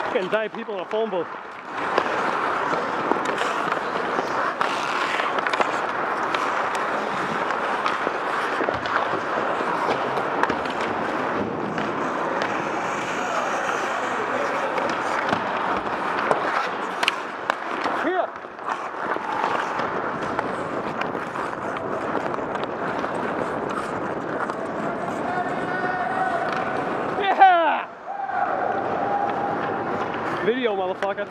Getting 9 people in a phone booth. Video, motherfucker.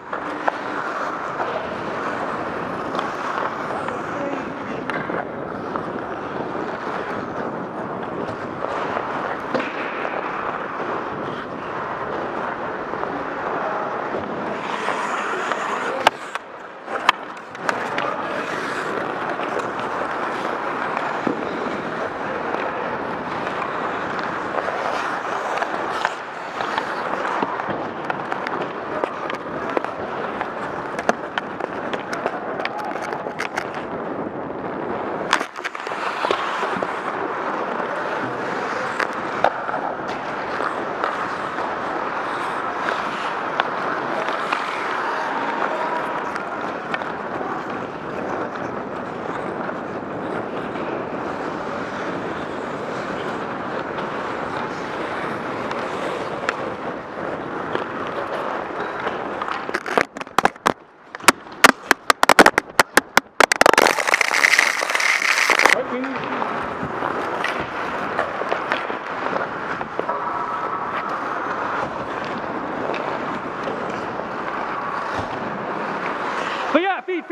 But yeah, feet.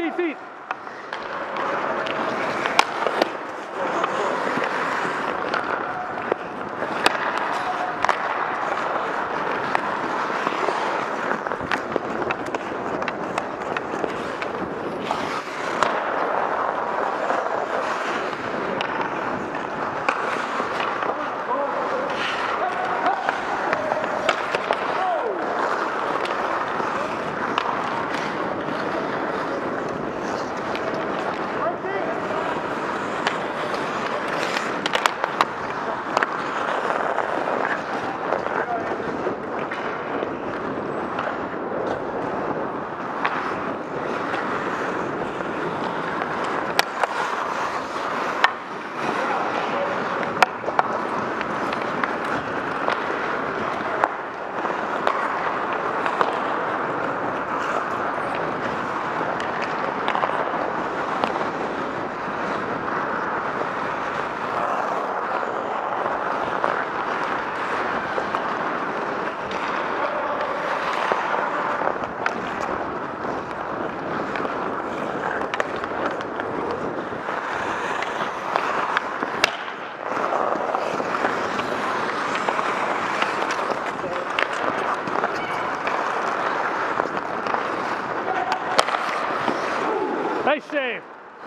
Nice save.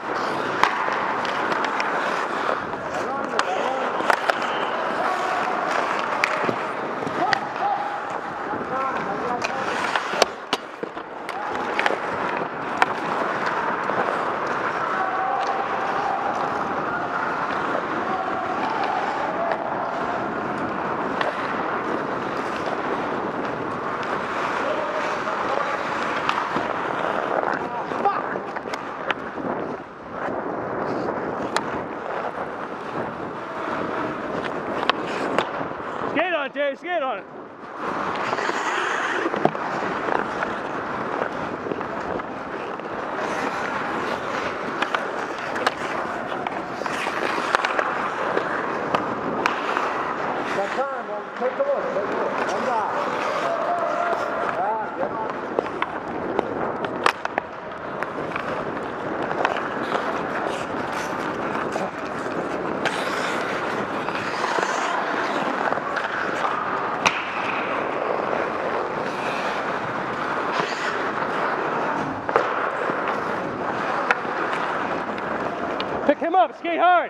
Skate on it, Dave, skate on it. Got time, well, take a look, One guy. Pick him up, skate hard.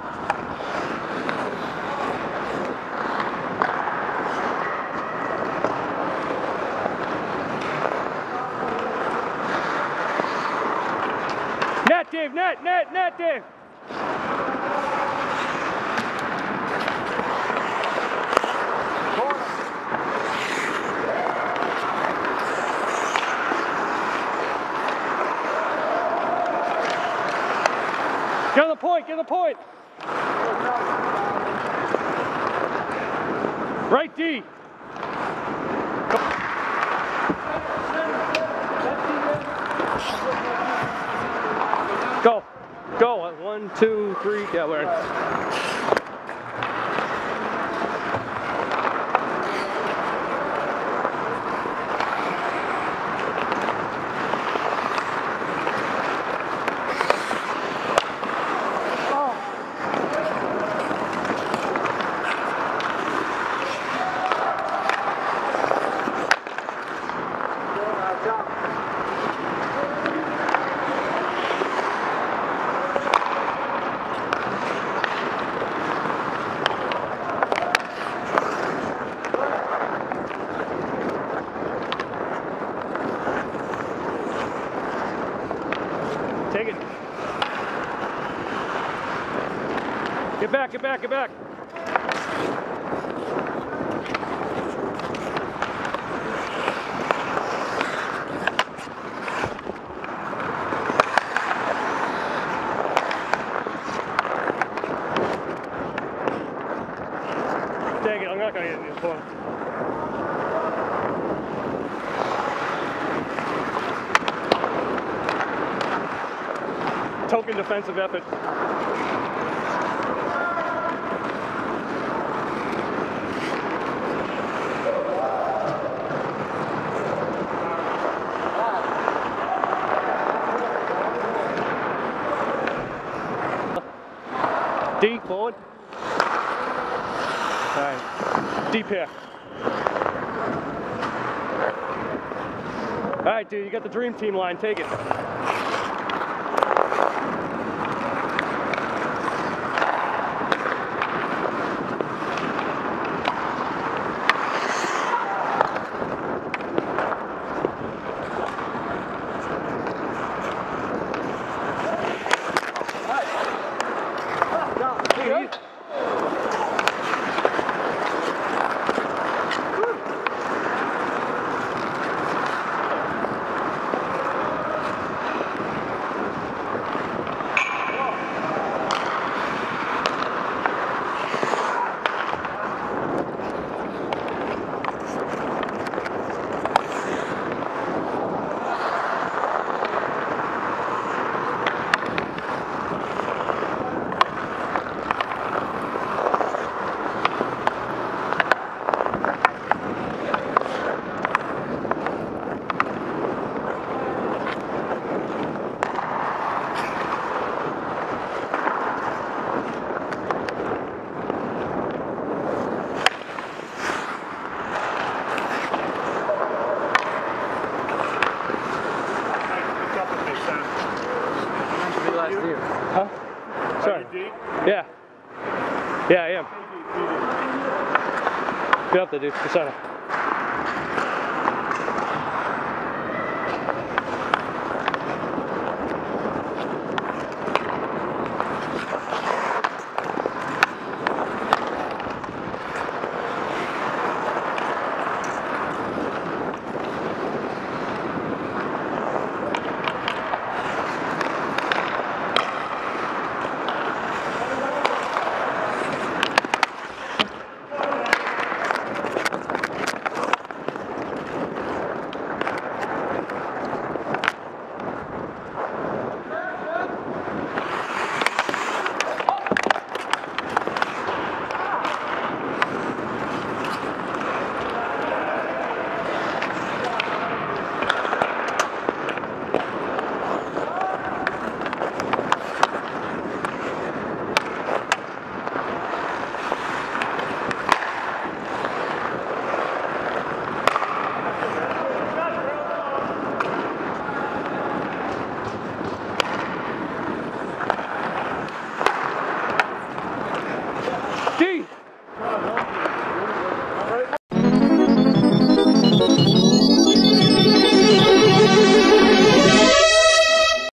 Net, Dave, net, Dave. Get on the point, get on the point. Right D. Go. Go. 1, 2, 3. Yeah, we're in. Take it. Get back, get back, get back. Take it, I'm not going to get in this point. Token defensive effort. D forward. Alright. Deep here. Alright, dude, you got the dream team line, take it. Huh? Sorry. Yeah. Yeah, I am. Get up there, dude. Good center.